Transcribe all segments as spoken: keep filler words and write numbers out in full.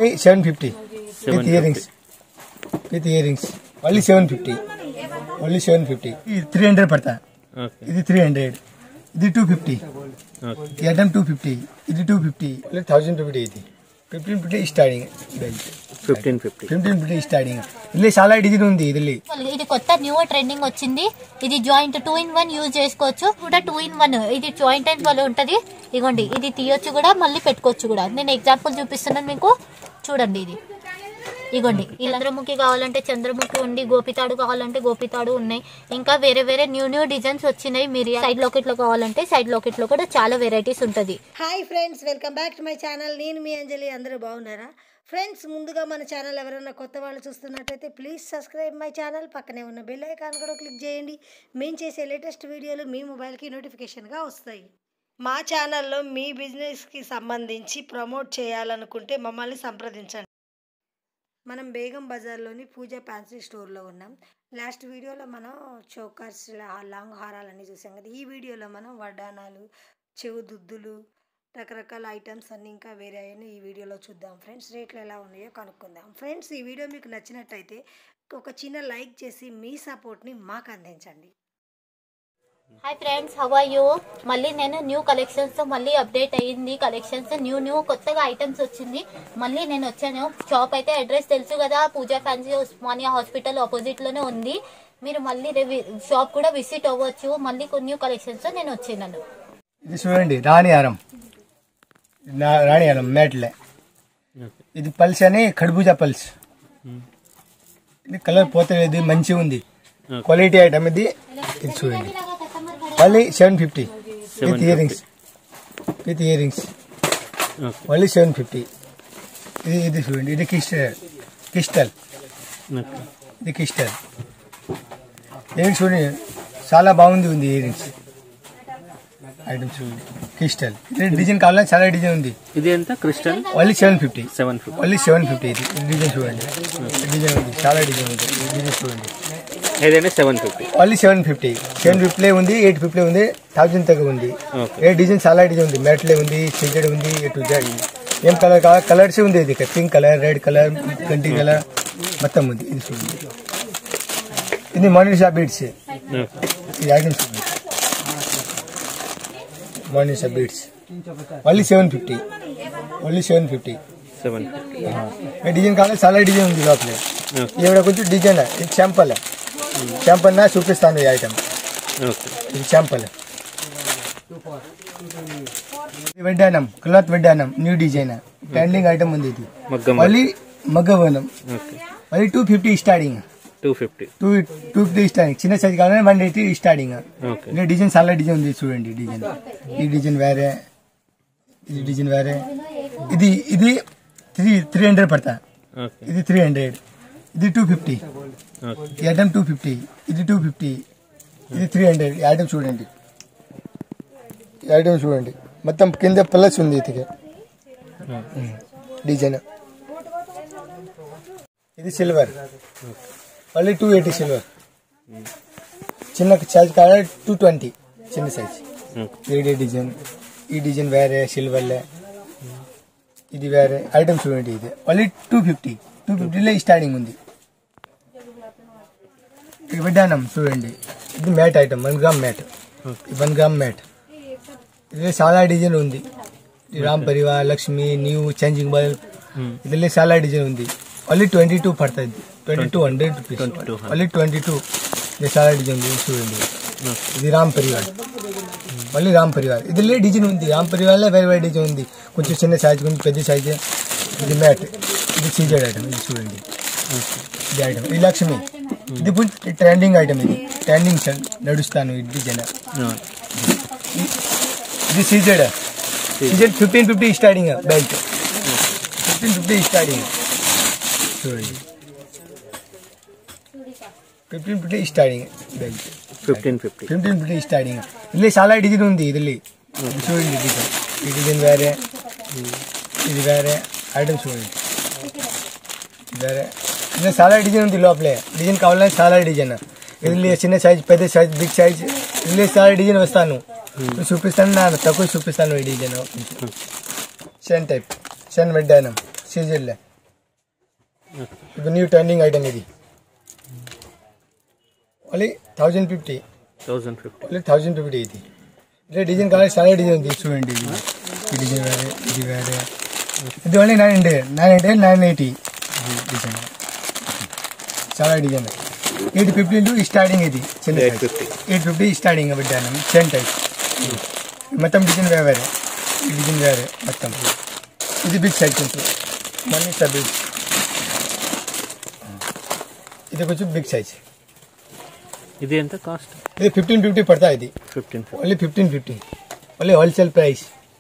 Seven fifty with ear rings with ear rings only seven fifty only seven fifty ఇది three hundred పడతా ఇది three hundred ఇది two fifty item two fifty ఇది two fifty thousand fifty ఇది fifteen fifty starting fifteen fifty fifteen fifty starting ఇది చాలా design ఉంది ఇది ఇది కొత్త న్యూ ట్రెండింగ్ వచ్చింది. ఇది joint two in one use చేసుకోవచ్చు కూడా టూ ఇన్ వన్ ఇది జాయింట్ అండ్ వల్ల ఉంటది. ఇగోండి ఇది తీయొచ్చు కూడా మళ్ళీ పెట్టుకోవచ్చు కూడా. నేను ఎగ్జాంపుల్ చూపిస్తున్నాను మీకు చూడండి. ఇది ఇగోండి ఈ చంద్రముఖి కావాలంటే చంద్రముఖి ఉంది, గోపితాడు కావాలంటే గోపితాడు ఉన్నాయి. ఇంకా వేరే వేరే న్యూ న్యూ డిజైన్స్ వచ్చినాయి. మీరు సైడ్ లాకెట్ లో కావాలంటే సైడ్ లాకెట్ లో కూడా చాలా వెరైటీస్ ఉంటది. Hi friends, welcome back to my channel. నేను మీ అంజలి. అందరూ బాగున్నారా ఫ్రెండ్స్? ముందుగా మన ఛానల్ ఎవరైనా కొత్త వాళ్ళు చూస్తున్నట్టయితే ప్లీజ్ సబ్స్క్రైబ్ మై ఛానల్. పక్కనే ఉన్న బెల్ ఐకాన్ కూడా క్లిక్ చేయండి. మేము చేసే లేటెస్ట్ వీడియోలు మీ మొబైల్కి నోటిఫికేషన్గా వస్తాయి. మా ఛానల్లో మీ బిజినెస్కి సంబంధించి ప్రమోట్ చేయాలనుకుంటే మమ్మల్ని సంప్రదించండి. మనం బేగం బజార్లోని పూజ ఫ్యాన్సీ స్టోర్లో ఉన్నాం. లాస్ట్ వీడియోలో మనం చోకర్స్, లాంగ్ హారాలన్నీ చూసాం కదా. ఈ వీడియోలో మనం వడ్డానాలు, చెవు దుద్దులు, రకరకాల ఐటమ్స్ అన్నీ ఇంకా వేరే అయ్యాయి ఈ వీడియోలో చూద్దాం ఫ్రెండ్స్. రేట్లు ఎలా ఉన్నాయో కనుక్కుందాం ఫ్రెండ్స్. ఈ వీడియో మీకు నచ్చినట్టయితే ఒక చిన్న లైక్ చేసి మీ సపోర్ట్ని మాకు అందించండి. Hi friends, how are you? మళ్ళీ నేను న్యూ కలెక్షన్స్ తో మళ్ళీ అప్డేట్ అయ్యింది. కలెక్షన్స్ న్యూ న్యూ కొత్తగా ఐటమ్స్ వచ్చింది. మళ్ళీ నేను వచ్చాను. షాప్ అయితే అడ్రస్ తెలుసు కదా, Pooja fancy Osmania hospital opposite లోనే ఉంది. మీరు మళ్ళీ షాప్ కూడా విజిట్ అవ్వచ్చు. మళ్ళీ కొన్ని న్యూ కలెక్షన్స్ తో నేను వచ్చాను. ఇది చూడండి, రాణి హారం, రాణి హారం మ్యాట్లే. ఇది పల్స్ అని కడుబూజా పల్స్. ఇది కలర్ పోతలేదు, మంచిగా ఉంది, క్వాలిటీ ఐటమ్ ఇది. ఇది చూడండి, మళ్ళీ seven fifty with ear rings with ear rings మళ్ళీ సెవెన్ ఫిఫ్టీ. ఇది ఇది చూడండి, ఇది క్రిస్టల్ క్రిస్టల్ ఇది క్రిస్టల్. ఇయర్ చూడండి, చాలా బాగుంది ఉంది ఇయర్ రింగ్స్ ఐటమ్ చూడండి. క్రిస్టల్ ఇది డిజైన్ కావాలని చాలా డిజైన్ ఉంది. ఇది ఎంత crystal? Only seven fifty seven fifty only seven fifty ఇది డిజైన్ చూడండి. డిజైన్ ఉంది, చాలా డిజైన్ ఉంది. డిజైన్ చూడండి, ఏదైనా seven fifty only seven fifty seven fifty ఉంది, ఎయిట్ ఫిఫ్టీ ఉంది, థౌసండ్ తగ్గ ఉంది. ఏ డిజైన్ చాలా డిజైన్ ఉంది. మ్యాట్లే ఉంది, సిజెడ్ ఉంది, ఏ టు జెడ్. ఏం కలర్ కావాలి కలర్స్ ఉంది. ఇది పింక్ కలర్, రెడ్ కలర్, గంటి కలర్ మొత్తం ఉంది. ఇది చూడండి, ఇది మోనిషా బీడ్స్. ఈ ఐటమ్స్ ఉంది, Monisha beads only seven fifty only seven fifty seven fifty ఏ డిజైన్ కావాలి చాలా డిజైన్ ఉంది లోపల. ఈవిడ కొంచెం డిజైన్ ఇది శాంపల్ శాంపల్ నా చూపిస్తాను. ఈ ఐటమ్ ఇది శాంపల్. వడ్డానం, క్లాత్ వడ్డానం, న్యూ డిజైన్ ట్రెండింగ్ ఐటమ్ ఉంది. ఇది మళ్ళీ మగ్గవనం, మళ్ళీ two fifty starting. Two fifty two two fifty starting. చిన్న సైజ్ కావాలంటే వన్ ఎయిటీ స్టార్టింగ్. ఇంకా డిజైన్ చాలా డిజైన్ ఉంది చూడండి. డిజైన్ ఈ డిజైన్ వేరే, ఇది డిజైన్ వేరే. ఇది ఇది త్రీ త్రీ హండ్రెడ్ పడతా. ఇది త్రీ హండ్రెడ్ ఇది two fifty item two fifty ఇది టూ ఫిఫ్టీ ఇది త్రీ హండ్రెడ్. ఐటమ్ చూడండి, ఐటమ్ చూడండి, మొత్తం కింద ప్లస్ ఉంది. ఇది డిజైన్ ఇది సిల్వర్, మళ్ళీ టూ ఎయిటీ సిల్వర్. చిన్న సైజ్ కావాలి టూ ట్వంటీ చిన్న సైజ్. త్రీ డిజైన్, ఈ డిజైన్ వేరే సిల్వర్లే, ఇది వేరే. ఐటమ్ చూడండి, ఇది మళ్ళీ టూ ఫిఫ్టీ టూ ఫిఫ్టీలో స్టార్టింగ్ ఉంది. ఇది వడ్డానం చూడండి, ఇది matte item, one gram matte, one gram matte. ఇది చాలా డిజైన్ ఉంది. Ram Parivar, Lakshmi, new changing bulb, ఇది చాలా డిజైన్ ఉంది. ఓన్లీ ట్వంటీ టూ పడుతుంది, twenty two hundred rupees. Only twenty two ఇది చాలా డిజైన్ ఉంది చూడండి. ఇది రామ్ పరివార్, మళ్ళీ రామ్ పరివార్. ఇది డిజైన్ ఉంది. రామ్ పరివార్లో వేరే వేరే డిజైన్ ఉంది. కొంచెం చిన్న సైజ్, కొంచెం పెద్ద సైజ్. ఇది మ్యాట్, ఇది సీజెడ్ ఐటమ్. ఇది చూడండి, ఇది ఐటమ్. ఇది లక్ష్మి, ఇది ట్రెండింగ్ ఐటమ్. ఇది ట్రెండింగ్ నడుస్తాను. ఇది డిజైన్, ఇది CZ CZ fifteen fifty starting. Belt fifteen fifty starting చూడండి. Fifteen fifty starting belt, fifteen fifty fifteen fifty starting. ఇది చాలా డిజైన్ ఉంది. ఇది చూడండి, డిజైన్ ఈ డిజైన్ వేరే, ఇది వేరే. ఐటమ్ చూడండి వేరే. ఇది చాలా డిజైన్ ఉంది లోపలే. డిజైన్ కావాలని చాలా డిజైన్. ఇది చిన్న సైజ్, పెద్ద సైజ్, బిగ్ సైజ్. ఇది చాలా డిజైన్ వస్తాను చూపిస్తాను. నా తక్కువ చూపిస్తాను. ఈ డిజైన్ షెన్ టైప్, షెన్ వడ్డానం, సీజెడ్లే. ఇప్పుడు న్యూ ట్రెండింగ్ ఐటమ్ ఇది only thousand fifty thousand fifty only thousand fifty ఇది ఇదే డిజైన్ కావాలి చాలా డిజైన్ ఉంది చూడండి ఇది ఈ డిజైన్ వేరే ఇది వేరే ఇది only nine hundred nine hundred nine eighty design చాలా design eight fifty to starting ఇది చిన్న eight fifty eight fifty starting పెట్టాను టెన్ టైప్ మొత్తం డిజైన్ వేరే వేరే ఈ డిజైన్ వేరే మొత్తం ఇది బిగ్ సైజ్ కొంచెం మనీ బిగ్ ఇది కొంచెం బిగ్ సైజ్ ఇది ఎంత కాస్ట్ ఇది ఫిఫ్టీన్ ఫిఫ్టీ పడతా ఇది fifteen only fifteen fifty only wholesale price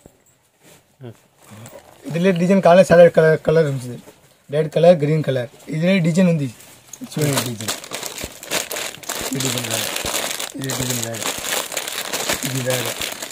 ఇదిలో డిజైన్ కావాలి చాలా కలర్ కలర్ ఉంటుంది రెడ్ కలర్ గ్రీన్ కలర్ ఇది డిజైన్ ఉంది చూడండి డిజైన్ ఈ డిజైన్ వేరే ఇది డిజైన్ వేరే ఇది వేరే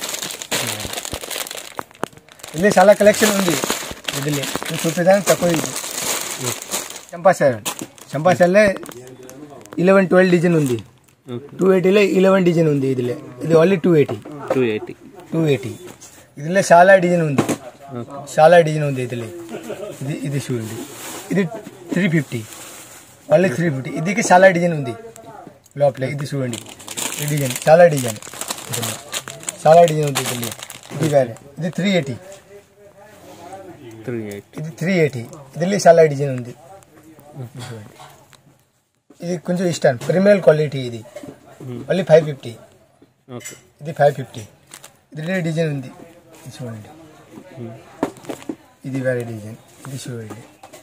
ఇదిలో చాలా కలెక్షన్ ఉంది ఇదిలే నేను చూపించాను తక్కువ ఇది చంపాసార్ చంపాసార్లో ఇలెవెన్ ట్వెల్వ్ డిజైన్ ఉంది టూ ఎయిటీలో ఇలెవెన్ డిజైన్ ఉంది ఇదిలే ఇది only two eighty two eighty two eighty ఇదిలో చాలా డిజైన్ ఉంది చాలా డిజైన్ ఉంది ఇదిలే ఇది ఇది చూడండి ఇది three fifty only three fifty ఇదికి చాలా డిజైన్ ఉంది లోపల ఇది చూడండి ఈ డిజైన్ చాలా డిజైన్ ఇదిలో చాలా డిజైన్ ఉంది ఇదిలే ఇది వేరే ఇది త్రీ ఎయిటీ త్రీ ఎయిటీ ఇది త్రీ ఎయిటీ ఇదిలో చాలా డిజైన్ ఉంది చూడండి ఇది కొంచెం ఇష్టం ప్రీమియం క్వాలిటీ ఇది ఓన్లీ ఫైవ్ ఫిఫ్టీ ఓకే ఇది ఫైవ్ ఫిఫ్టీ ఇది డిజైన్ ఉంది ఇది చూడండి ఇది వేరే డిజైన్ ఇది చూడండి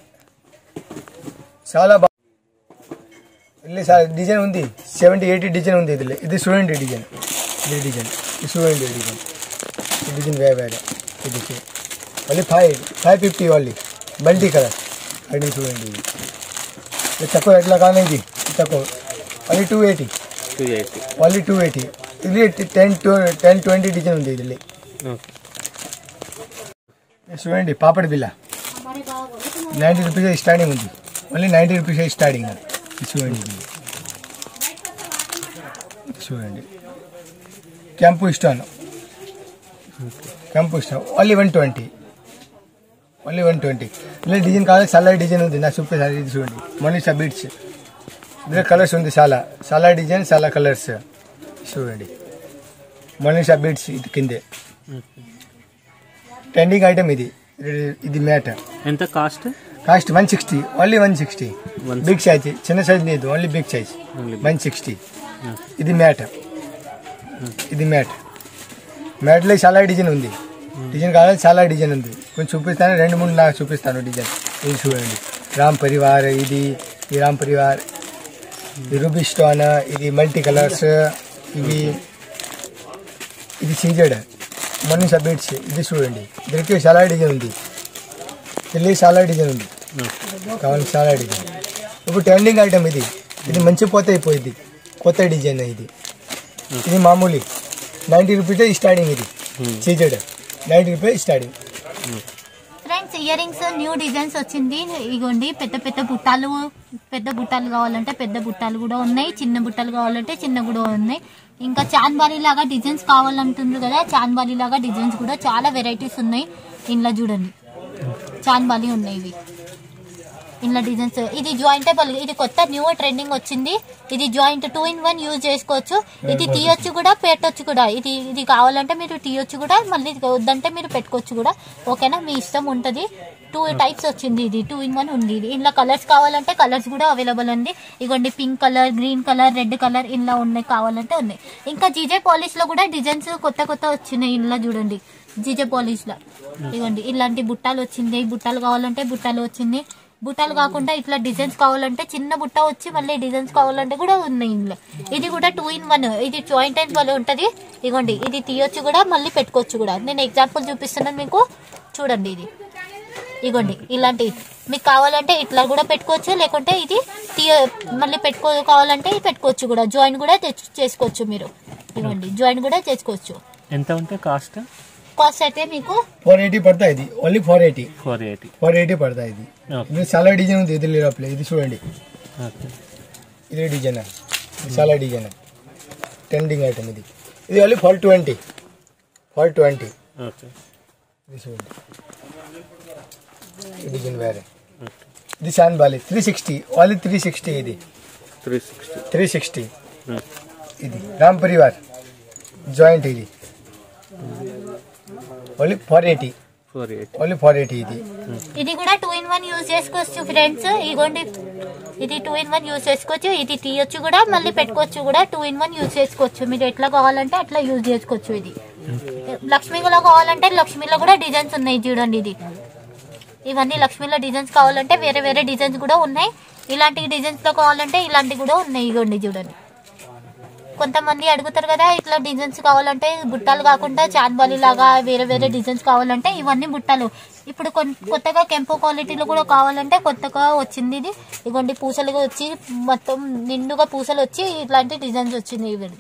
చాలా బాగా ಇಲ್ಲಿ డిజైన్ ఉంది సెవెంటీ ఎయిటీ డిజైన్ ఉంది ఇది ఇది చూడండి డిజైన్ ఇది డిజైన్ ఇది చూడండి డిజైన్ ఈ డిజైన్ వేరే వేరే ఇది only five five fifty only multi colour అది చూడండి ఇది ఇది తక్కువ ఎట్లా కానీ ఇది తక్కువ only two eighty two eighty only two eighty ఇది ten to ten twenty design ఉంది ఇది ఓకే చూడండి పాపడ్ బిల్ల నైంటీ రూపీస్ స్టార్టింగ్ ఉంది ఓన్లీ నైంటీ రూపీస్ స్టార్టింగ్ చూడండి ఇది చూడండి క్యాంపు ఇస్తాను క్యాంపు ఇస్తాను only one twenty only one twenty ఇలా డిజైన్ కావాలి చాలా డిజైన్ ఉంది నా చూపే సార్ ఇది చూడండి మనీషా బీట్స్ ఇందులో కలర్స్ ఉంది చాలా చాలా డిజైన్ చాలా కలర్స్ చూడండి మనీషా బీట్స్ ఇది కిందే ట్రెండింగ్ ఐటమ్ ఇది ఇది మ్యాట్ ఎంత cost cost one sixty only one sixty big size చిన్న సైజ్ లేదు only big size one sixty ఇది మ్యాట్ ఇది మ్యాట్ మ్యాట్లో చాలా డిజైన్ ఉంది డిజైన్ కావాలి చాలా డిజైన్ ఉంది కొంచెం చూపిస్తాను రెండు మూడు నాకు చూపిస్తాను డిజైన్ ఇది చూడండి రామ్ పరివార్ ఇది ఈ రామ్ పరివార్ ఇది రూబీ స్టోన్ ఇది మల్టీ కలర్స్ ఇవి ఇది సీజెడ్ మనీషా బీట్స్ ఇది చూడండి దీనికి చాలా డిజైన్ ఉంది ఢిల్లీ చాలా డిజైన్ ఉంది కావాలి చాలా డిజైన్ ఇప్పుడు ట్రెండింగ్ ఐటమ్ ఇది ఇది మంచి పోత అయిపోయింది కొత్త డిజైన్ ఇది ఇది మామూలు నైంటీ రూపీస్ స్టార్టింగ్ ఇది CZ ninety rupees starting friends ear rings new designs వచ్చింది ఇగోండి పెద్ద పెద్ద బుట్టాలు పెద్ద బుట్టాలు కావాలంటే పెద్ద బుట్టాలు కూడా ఉన్నాయి చిన్న బుట్టాలు కావాలంటే చిన్న కూడా ఉన్నాయి ఇంకా చాన్బాలి లాగా డిజైన్స్ కావాలంటున్నారు కదా చాన్బాలి లాగా డిజైన్స్ కూడా చాలా వెరైటీస్ ఉన్నాయి ఇంట్లో చూడండి చాన్బాలి ఉన్నాయి ఇవి ఇంట్లో డిజైన్స్ ఇది జాయింటబుల్ ఇది కొత్త న్యూ ట్రెండింగ్ వచ్చింది ఇది joint two in one use చేసుకోవచ్చు ఇది తీయొచ్చు కూడా పెట్టొచ్చు కూడా ఇది ఇది కావాలంటే మీరు తీయొచ్చు కూడా మళ్ళీ వద్దంటే మీరు పెట్టుకోవచ్చు కూడా ఓకేనా మీ ఇష్టం ఉంటుంది టూ టైప్స్ వచ్చింది ఇది టూ ఇన్ వన్ ఉంది ఇది ఇంట్లో కలర్స్ కావాలంటే కలర్స్ కూడా అవైలబుల్ ఉంది ఇగోండి pink colour green colour red colour ఇంట్లో ఉన్నాయి కావాలంటే ఉన్నాయి ఇంకా జీజే పాలిష్ లో కూడా డిజైన్స్ కొత్త కొత్త వచ్చినాయి ఇంట్లో చూడండి జీజే పాలిష్ లో ఇగోండి ఇలాంటి బుట్టాలు వచ్చింది బుట్టాలు కావాలంటే బుట్టాలు వచ్చింది బుట్టాలు కాకుండా ఇట్లా డిజైన్స్ కావాలంటే చిన్న బుట్ట వచ్చి మళ్ళీ డిజైన్స్ కావాలంటే కూడా ఉన్నాయి ఇందులో ఇది కూడా టూ ఇన్ వన్ ఇది జాయింట్ అండ్ వల్ల ఉంటుంది ఇగోండి ఇది తీయొచ్చు కూడా మళ్ళీ పెట్టుకోవచ్చు కూడా నేను ఎగ్జాంపుల్ చూపిస్తున్నాను మీకు చూడండి ఇది ఇగోండి ఇలాంటి మీకు కావాలంటే ఇట్లా కూడా పెట్టుకోవచ్చు లేకుంటే ఇది తీయ మళ్ళీ పెట్టుకో కావాలంటే పెట్టుకోవచ్చు కూడా జాయిన్ కూడా చేసుకోవచ్చు మీరు ఇగోండి జాయిన్ కూడా చేసుకోవచ్చు ఎంత ఉంటాయి కాస్ట్ కాస్ట్ అయితే మీకు ఫోర్ ఎయిటీ పడతా ఇది only four eighty four eighty four eighty పడతా ఇది ఇది చాలా డిజైన్ ఉంది ఇది లోపల ఇది చూడండి ఇదే డిజైన్ చాలా డిజైన్ ట్రెండింగ్ ఐటమ్ ఇది ఇది only four twenty four twenty okay ఇది చూడండి ఈ డిజైన్ వేరే ఇది chandbali three sixty only three sixty ఇది త్రీ సిక్స్టీ త్రీ సిక్స్టీ ఇది రామ్ పరివార్ జాయింట్ ఇది only four eighty four eight only four eighty ఇది ఇది కూడా టూ ఇన్ వన్ యూజ్ చేసుకోవచ్చు ఫ్రెండ్స్. ఇగోండి ఇది టూ ఇన్ వన్ యూజ్ చేసుకోవచ్చు. ఇది తీయొచ్చు కూడా మళ్ళీ పెట్టుకోవచ్చు కూడా. టూ ఇన్ వన్ యూజ్ చేసుకోవచ్చు. మీరు ఎట్లా కావాలంటే అట్లా యూజ్ చేసుకోవచ్చు. ఇది లక్ష్మీలో కావాలంటే లక్ష్మీలో కూడా డిజైన్స్ ఉన్నాయి చూడండి. ఇది ఇవన్నీ లక్ష్మీలో డిజైన్స్ కావాలంటే వేరే వేరే డిజైన్స్ కూడా ఉన్నాయి. ఇలాంటి డిజైన్స్ లో కావాలంటే ఇలాంటివి కూడా ఉన్నాయి. ఇగోండి చూడండి. కొంతమంది అడుగుతారు కదా ఇట్లా డిజైన్స్ కావాలంటే బుట్టాలు కాకుండా చాన్బాలి లాగా వేరే వేరే డిజైన్స్ కావాలంటే ఇవన్నీ బుట్టాలు. ఇప్పుడు కొత్తగా కెంపో క్వాలిటీలో కూడా కావాలంటే కొత్తగా వచ్చింది ఇది. ఇగోండి పూసలుగా వచ్చి మొత్తం నిండుగా పూసలు వచ్చి ఇట్లాంటి డిజైన్స్ వచ్చింది. ఇవి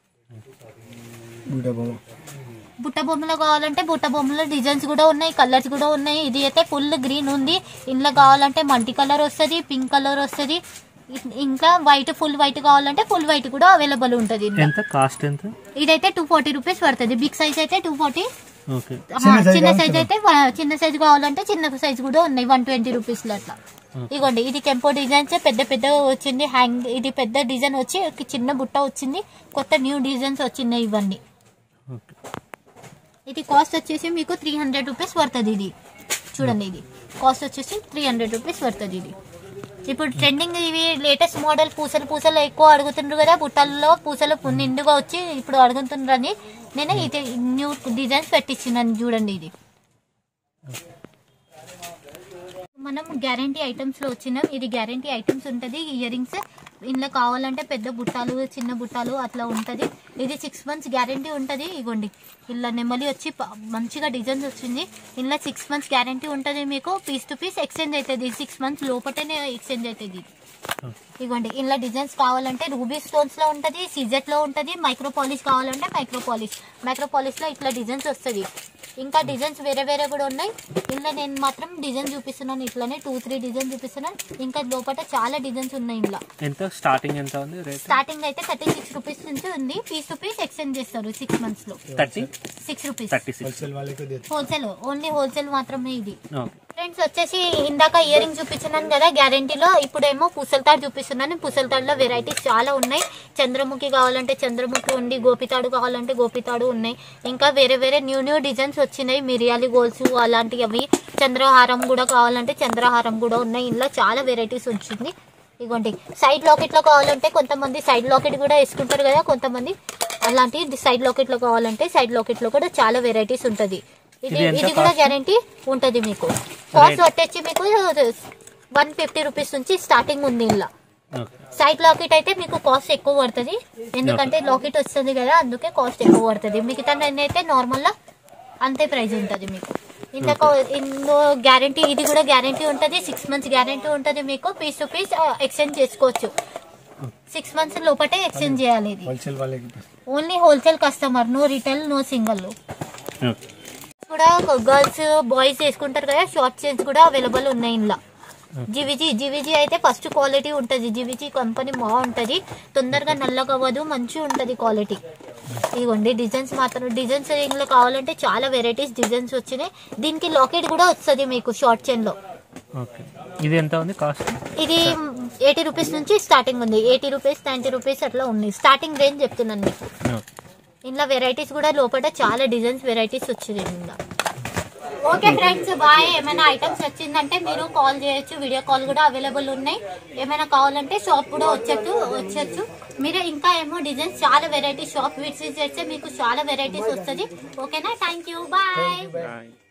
బుట్ట బొమ్మలో కావాలంటే బుట్ట బొమ్మలో డిజైన్స్ కూడా ఉన్నాయి, కలర్స్ కూడా ఉన్నాయి. ఇది అయితే ఫుల్ గ్రీన్ ఉంది. ఇందులో కావాలంటే మల్టీ కలర్ వస్తుంది, పింక్ కలర్ వస్తుంది, ఇంకా వైట్ ఫుల్ వైట్ కావాలంటే ఫుల్ వైట్ కూడా అవైలబుల్ ఉంటుంది. ఎంత కాస్ట్ ఎంత? ఇదైతే టూ ఫార్టీ రూపీస్ పడుతుంది. బిగ్ సైజ్ అయితే టూ ఫార్టీ, ఓకే. చిన్న సైజ్ అయితే చిన్న సైజ్ కావాలంటే చిన్న సైజ్ కూడా ఉన్నాయి వన్ ట్వంటీ రూపీస్ లో అట్లా. ఇగోండి ఇది కెంపో డిజైన్స్ పెద్ద పెద్ద వచ్చింది. హ్యాంగ్ ఇది పెద్ద డిజైన్ వచ్చి చిన్న బుట్ట వచ్చింది. కొత్త న్యూ డిజైన్స్ వచ్చినాయి ఇవన్నీ. ఇది కాస్ట్ వచ్చేసి మీకు త్రీ హండ్రెడ్ రూపీస్ పడుతుంది. ఇది చూడండి ఇది కాస్ట్ వచ్చేసి త్రీ హండ్రెడ్ రూపీస్ పడుతుంది. ఇది ఇప్పుడు ట్రెండింగ్ ఇవి లేటెస్ట్ మోడల్ పూసలు పూసలు ఎక్కువ అడుగుతుండ్రు కదా. బుట్టల్లో పూసలు నిండుగా వచ్చి ఇప్పుడు అడుగుతుండ్రని నేను ఇది న్యూ డిజైన్స్ పెట్టించినాను చూడండి. ఇది మనం గ్యారంటీ ఐటమ్స్ లో వచ్చినాం. ఇది గ్యారంటీ ఐటమ్స్ ఉంటుంది. ఇయర్ రింగ్స్ ఇందులో కావాలంటే పెద్ద బుట్టాలు చిన్న బుట్టాలు అట్లా ఉంటుంది. ఇది సిక్స్ మంత్స్ గ్యారంటీ ఉంటుంది. ఇగోండి ఇలా నెమలి వచ్చి మంచిగా డిజైన్స్ వచ్చింది. ఇందులో సిక్స్ మంత్స్ గ్యారంటీ ఉంటుంది. మీకు పీస్ టు పీస్ ఎక్స్చేంజ్ అవుతుంది. సిక్స్ మంత్స్ లోపలనే ఎక్స్చేంజ్ అవుతుంది. ఇగోండి ఇందులో డిజైన్స్ కావాలంటే రూబీ స్టోన్స్ లో ఉంటుంది, సీజెట్ లో ఉంటుంది. మైక్రో పాలిష్ కావాలంటే మైక్రో పాలిష్ మైక్రో పాలిష్ లో ఇట్లా డిజైన్స్ వస్తుంది. ఇంకా డిజైన్స్ వేరే వేరే కూడా ఉన్నాయి. ఇందులో నేను మాత్రం డిజైన్ చూపిస్తున్నాను. ఇట్లానే టూ త్రీ డిజైన్ చూపిస్తున్నాను. ఇంకా లోపల చాలా డిజైన్స్ ఉన్నాయి. ఇందులో ఎంత స్టార్టింగ్ ఎంత ఉంది రేట్? స్టార్టింగ్ అయితే థర్టీ సిక్స్ రూపీస్ నుంచి ఉంది. పీస్ టు పీస్ ఎక్స్చేంజ్ చేస్తారు సిక్స్ మంత్స్ లో. Thirty six rupees thirty six wholesale, only wholesale మాత్రమే ఇది. ఫ్రెండ్స్ వచ్చేసి ఇందాక ఇయర్ రింగ్ చూపించినాను కదా గ్యారంటీలో. ఇప్పుడేమో పూసలతాడు చూపిస్తున్నాను. పూసలతాడులో వెరైటీస్ చాలా ఉన్నాయి. చంద్రముఖి కావాలంటే చంద్రముఖి ఉంది, గోపితాడు కావాలంటే గోపితాడు ఉన్నాయి. ఇంకా వేరే వేరే న్యూ న్యూ డిజైన్స్ వచ్చినాయి. మిరియాలి గోల్స్ అలాంటివి అవి. చంద్రహారం కూడా కావాలంటే చంద్రహారం కూడా ఉన్నాయి. ఇందులో చాలా వెరైటీస్ వచ్చింది. ఇగోండి సైడ్ లాకెట్ లో కావాలంటే కొంతమంది సైడ్ లాకెట్ కూడా వేసుకుంటారు కదా. కొంతమంది అలాంటి సైడ్ లాకెట్ లో కావాలంటే సైడ్ లాకెట్ లో కూడా చాలా వెరైటీస్ ఉంటుంది. ఇది ఇది కూడా గ్యారంటీ ఉంటుంది. మీకు కాస్ట్ వచ్చేసి మీకు వన్ ఫిఫ్టీ రూపీస్ నుంచి స్టార్టింగ్ ఉంది. ఇలా సైడ్ లాకెట్ అయితే మీకు కాస్ట్ ఎక్కువ పడుతుంది. ఎందుకంటే లాకెట్ వస్తుంది కదా, అందుకే కాస్ట్ ఎక్కువ పడుతుంది. మిగతా అయితే నార్మల్ గా అంతే ప్రైస్ ఉంటుంది మీకు. ఇందులో ఇందులో గ్యారంటీ ఇది కూడా గ్యారంటీ ఉంటుంది. సిక్స్ మంత్స్ గ్యారంటీ ఉంటుంది. మీకు పీస్ టు పీస్ ఎక్స్చేంజ్ చేసుకోవచ్చు. సిక్స్ మంత్స్ లోపటే ఎక్స్చేంజ్ చేయాలి. ఇది only wholesale customer, no retail, no single. కూడా గర్ల్స్ బాయ్స్ వేసుకుంటారు కదా, షార్ట్ చైన్స్ కూడా అవైలబుల్ ఉన్నాయి. ఇందులో జీవిజీ జీవిజీ అయితే ఫస్ట్ క్వాలిటీ ఉంటుంది. జీవిజీ కంపెనీ బాగుంటుంది. తొందరగా నల్లగా అవ్వదు, మంచిగా ఉంటుంది క్వాలిటీ. ఇదిగోండి డిజైన్స్ మాత్రం డిజైన్స్ ఇందులో కావాలంటే చాలా వెరైటీస్ డిజైన్స్ వచ్చినాయి. దీనికి లాకెట్ కూడా వస్తుంది మీకు షార్ట్ చైన్ లో. ఇది ఎంత ఉంది కాస్ట్? ఇది ఎయిటీ రూపీస్ నుంచి స్టార్టింగ్ ఉంది. ఎయిటీ రూపీస్ నైన్టీ రూపీస్ అట్లా ఉంది. స్టార్టింగ్ రేంజ్ చెప్తున్నాను మీకు. ఇందులో వెరైటీస్ కూడా లోపల చాలా డిజైన్స్ వెరైటీస్ వచ్చింది ఇందులో. Okay friends bye. ఏమైనా ఐటమ్స్ వచ్చిందంటే మీరు కాల్ చేయొచ్చు. వీడియో కాల్ కూడా అవైలబుల్ ఉన్నాయి. ఏమైనా కావాలంటే షాప్ కూడా వచ్చచ్చు వచ్చచ్చు మీరు. ఇంకా ఏమో డిజైన్స్ చాలా వెరైటీస్ షాప్ విజిట్ చేస్తే మీకు చాలా వెరైటీస్ వస్తుంది. ఓకేనా? Thank you. బాయ్.